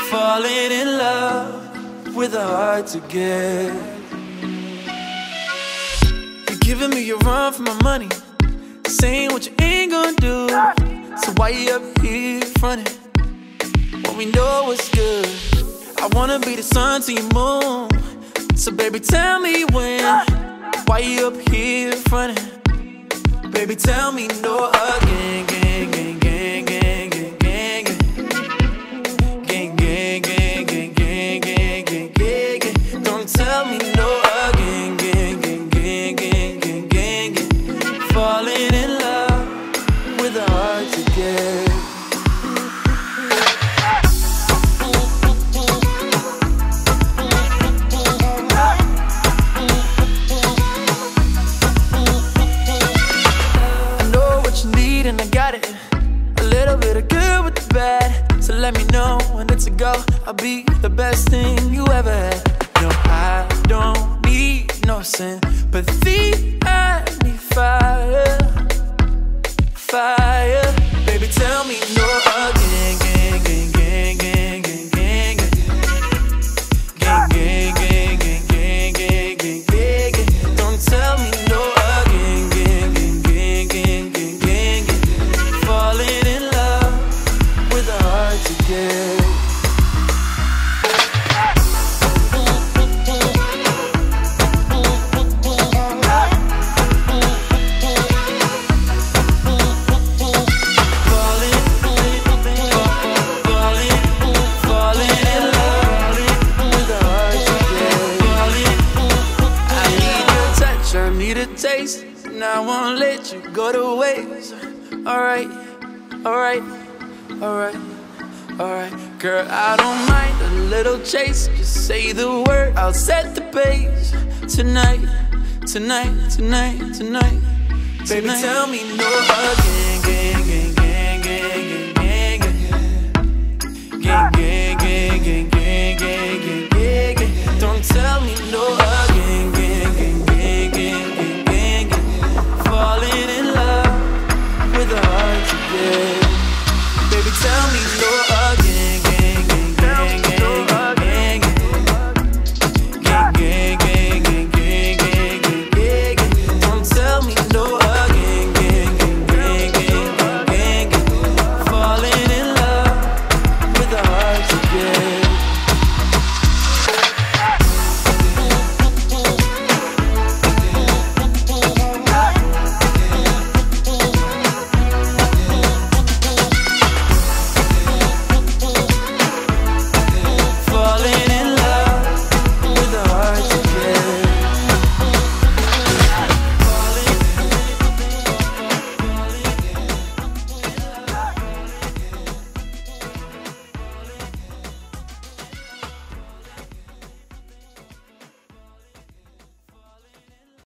Falling in love with a hard to get. You're giving me a run for my money, saying what you ain't gonna do. So why you up here frontin' when we know what's good? I wanna be the sun to your moon. So baby, tell me when. Why you up here frontin'? Baby, tell me no again, gang, gang, gang, gang, gang, gang, gang, gang, gang, gang, gang, gang, gang, gang, gang. Don't tell me no again, gang, gang, gang, gang, gang, gang, gang. Falling in love with a heart to get. And I got it, a little bit of good with the bad. So let me know when it's a go. I'll be the best thing you ever had. No, I don't need no sympathy. I need fire, fire. Baby, tell me no again, gang, gang, gang, gang, gang, gang, gang, gang, gang, gang, gang, gang, gang, gang, gang. Don't tell me no again, gang, gang, gang, gang, gang, gang. Falling in love with a heart to get. Taste, and I won't let you go to waste. Alright, alright, alright, alright. Girl, I don't mind a little chase. Just say the word, I'll set the pace. Tonight, tonight, tonight, tonight. Baby, tell me no again, gang, gang.